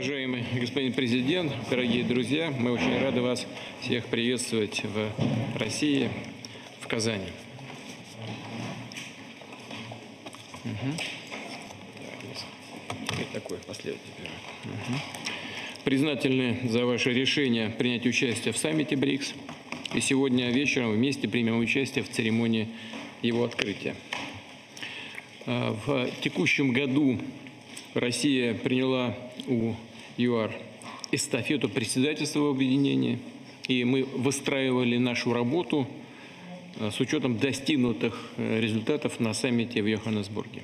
Уважаемый господин президент, дорогие друзья, мы очень рады вас всех приветствовать в России, в Казани. Такой последовательный. Признательны за ваше решение принять участие в саммите БРИКС. И сегодня вечером вместе примем участие в церемонии его открытия. В текущем году Россия приняла у ЮАР эстафету председательства в объединении, и мы выстраивали нашу работу с учетом достигнутых результатов на саммите в Йоханнесбурге.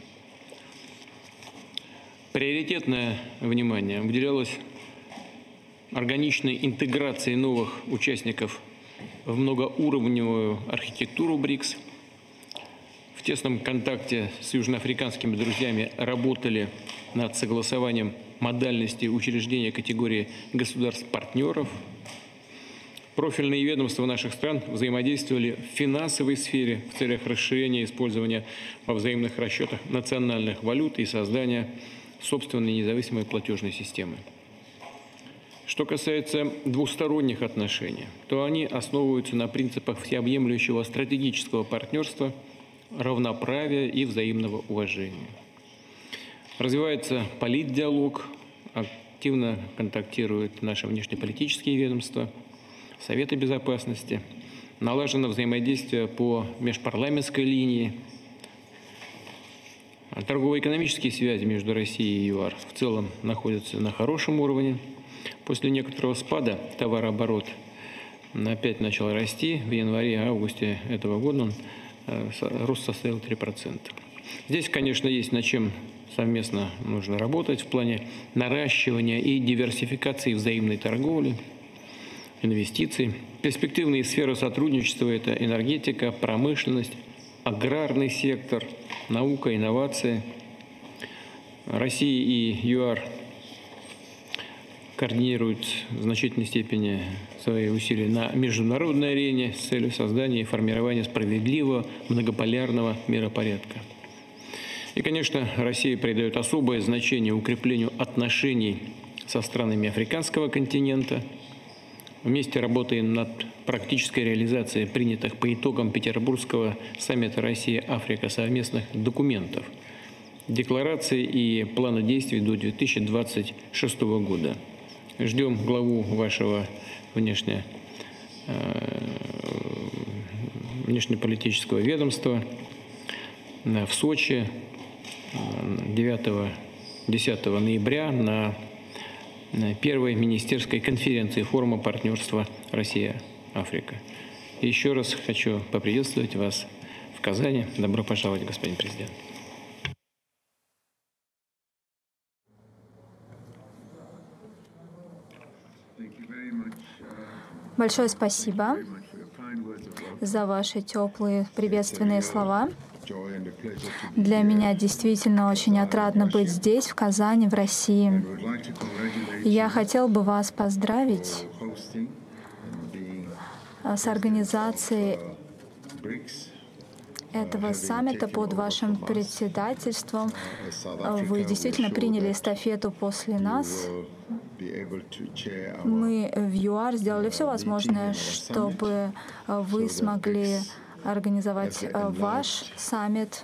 Приоритетное внимание уделялось органичной интеграции новых участников в многоуровневую архитектуру БРИКС. В тесном контакте с южноафриканскими друзьями работали над согласованием модальности учреждения категории государств-партнеров. Профильные ведомства наших стран взаимодействовали в финансовой сфере в целях расширения использования во взаимных расчетах национальных валют и создания собственной независимой платежной системы. Что касается двусторонних отношений, то они основываются на принципах всеобъемлющего стратегического партнерства, равноправия и взаимного уважения. Развивается политдиалог, активно контактируют наши внешнеполитические ведомства, Советы Безопасности, налажено взаимодействие по межпарламентской линии. Торгово-экономические связи между Россией и ЮАР в целом находятся на хорошем уровне. После некоторого спада товарооборот опять начал расти. В январе-августе этого года рост составил 3%. Здесь, конечно, есть над чем совместно нужно работать в плане наращивания и диверсификации взаимной торговли, инвестиций. Перспективные сферы сотрудничества – это энергетика, промышленность, аграрный сектор, наука, инновации. Россия и ЮАР координируют в значительной степени свои усилия на международной арене с целью создания и формирования справедливого многополярного миропорядка. И, конечно, Россия придает особое значение укреплению отношений со странами африканского континента. Вместе работаем над практической реализацией принятых по итогам Петербургского саммита Россия-Африка совместных документов, декларации и плана действий до 2026 года. Ждем главу вашего внешнеполитического ведомства в Сочи 9-10 ноября на первой министерской конференции форума партнерства Россия-Африка. Еще раз хочу поприветствовать вас в Казани. Добро пожаловать, господин президент. Большое спасибо за ваши теплые приветственные слова. Для меня действительно очень отрадно быть здесь, в Казани, в России. Я хотел бы вас поздравить с организацией этого саммита под вашим председательством. Вы действительно приняли эстафету после нас. Мы в ЮАР сделали все возможное, чтобы вы смогли организовать ваш саммит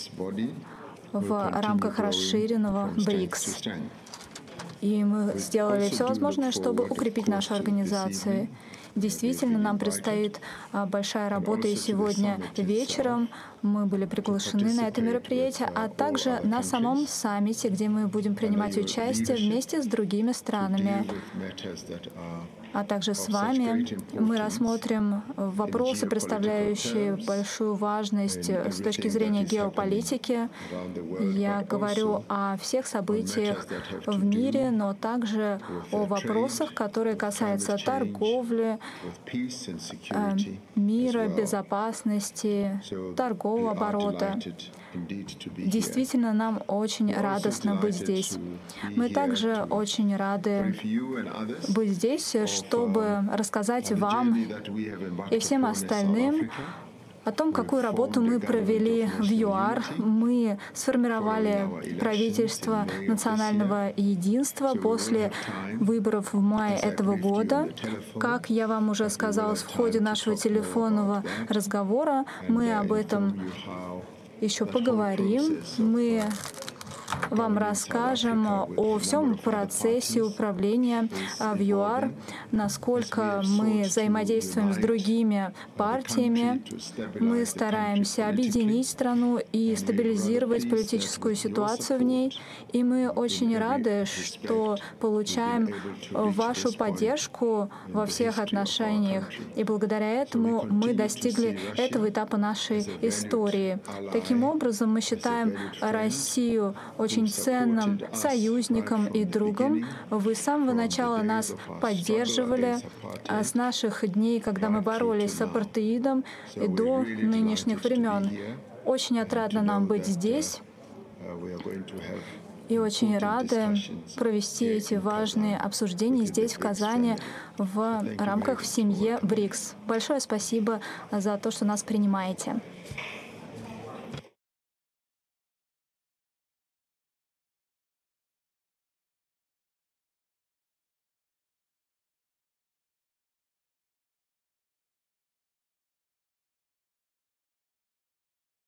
в рамках расширенного БРИКС. И мы сделали все возможное, чтобы укрепить нашу организацию. Действительно, нам предстоит большая работа, и сегодня вечером мы были приглашены на это мероприятие, а также на самом саммите, где мы будем принимать участие вместе с другими странами, а также с вами. Мы рассмотрим вопросы, представляющие большую важность с точки зрения геополитики. Я говорю о всех событиях в мире, но также о вопросах, которые касаются торговли, мира, безопасности, торгового оборота. Действительно, нам очень радостно быть здесь. Мы также очень рады быть здесь, чтобы рассказать вам и всем остальным о том, какую работу мы провели в ЮАР. Мы сформировали правительство национального единства после выборов в мае этого года. Как я вам уже сказала в ходе нашего телефонного разговора, мы об этом еще поговорим. Мы вам расскажем о всем процессе управления в ЮАР, насколько мы взаимодействуем с другими партиями. Мы стараемся объединить страну и стабилизировать политическую ситуацию в ней. И мы очень рады, что получаем вашу поддержку во всех отношениях. И благодаря этому мы достигли этого этапа нашей истории. Таким образом, мы считаем Россию очень ценным союзником и другом. Вы с самого начала нас поддерживали, с наших дней, когда мы боролись с апартеидом, и до нынешних времен. Очень отрадно нам быть здесь. И очень рады провести эти важные обсуждения здесь, в Казани, в рамках в семье БРИКС. Большое спасибо за то, что нас принимаете.